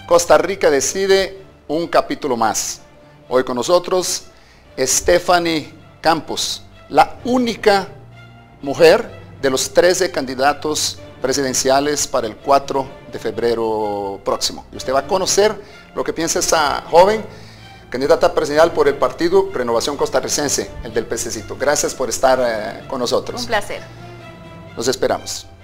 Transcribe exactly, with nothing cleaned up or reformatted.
Costa Rica decide, un capítulo más. Hoy con nosotros, Stephanie Campos, la única mujer de los trece candidatos presidenciales para el cuatro de febrero próximo. Y usted va a conocer lo que piensa esa joven candidata presidencial por el Partido Renovación Costarricense, el del pececito. Gracias por estar eh, con nosotros. Un placer. Los esperamos.